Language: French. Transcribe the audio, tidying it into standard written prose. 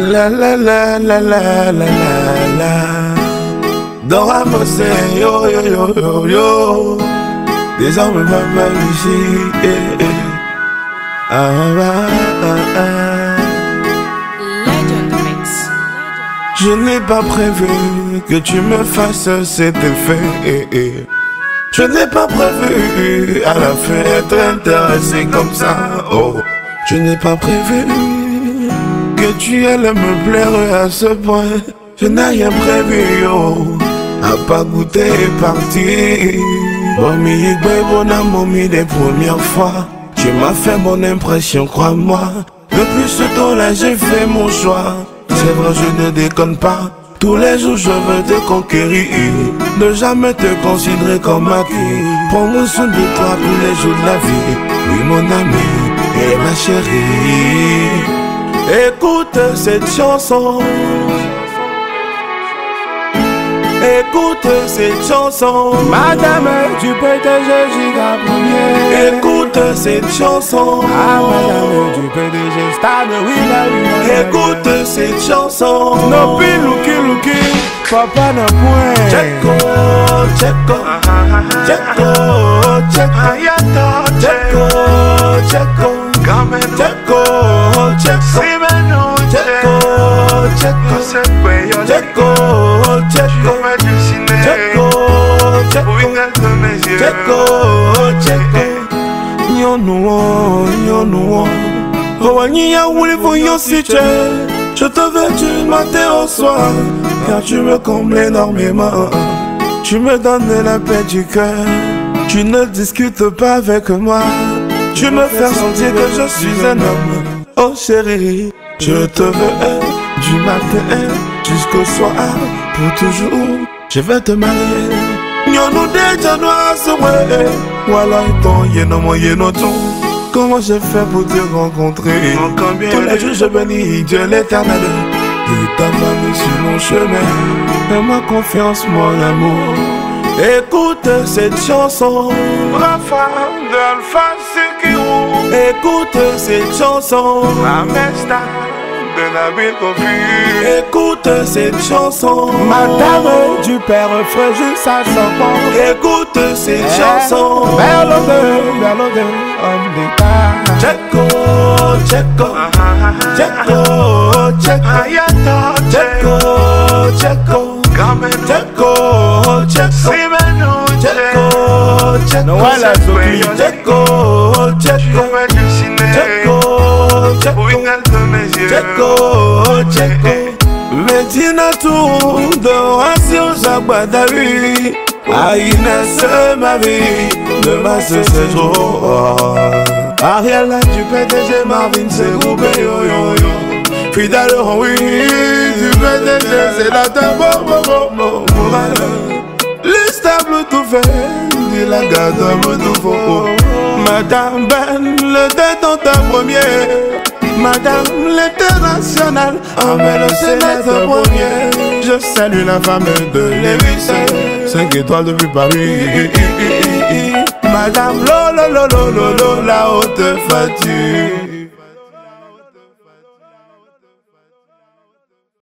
La la la la la la la la. Dora Mossé, yo yo yo yo yo. Désormais papa ici. Ah ah ah ah. Legend Mix. Je n'ai pas prévu que tu me fasses cet effet. Je n'ai pas prévu à la fin être intéressé comme ça. Oh, je n'ai pas prévu que tu allais me plaire à ce point. Je n'ai rien prévu, yo, à pas goûter et partir. Mommy, bon amour, des premières fois. Tu m'as fait bonne impression, crois-moi. Depuis ce temps-là, j'ai fait mon choix. C'est vrai, je ne déconne pas. Tous les jours, je veux te conquérir. Ne jamais te considérer comme acquis. Prends soin de toi tous les jours de la vie. Oui, mon ami et ma chérie. Écoute cette chanson. Écoute cette chanson. Madame du PDG Giga Premier. Écoute cette chanson. Ah, madame du PDG Stade Willa. Écoute cette chanson. No pi looky, papa na point. Checo, checo, checo, checo, checo, checo, checo, checo, je te veux du matin au soir, car tu me combles énormément. Tu me donnes la paix du cœur. Tu ne discutes pas avec moi. Tu me fais sentir que je suis un homme. Oh chérie, je te veux du matin jusqu'au soir, pour toujours. Je vais te marier. Nous déjà noirs souhaits. Voilà ton yéno tout. Comment j'ai fait pour te rencontrer? Tous les jours je bénis Dieu l'éternel. Et ta main sur mon chemin. Fais-moi confiance mon amour. Écoute cette chanson. Rafa de Alpha Sekiro. Écoute cette chanson. La Mesta de Nabil Kofi. Écoute cette chanson. Madame du père Fréjus à son pont. Écoute cette chanson. Berlode, homme d'État. Checo, checo, checo, checo, checo, checo, checo, checo, no wala zoki. checo, checo, checo, checo. Medina tout de Ratio Zagbadawi. Aïna ma vie, demain c'est ce jour. Ariel du PDG Marvin c'est groupé yo yo yo. Fidèle oui, du PDG c'est la bon. Les stables tout fait, dit la garde tout faux. Madame Ben, le détenteur premier. Madame l'international, Amel le sénateur premier. Je salue la femme de Lévis, 5 étoiles depuis Paris. Madame Lolo, la haute facture.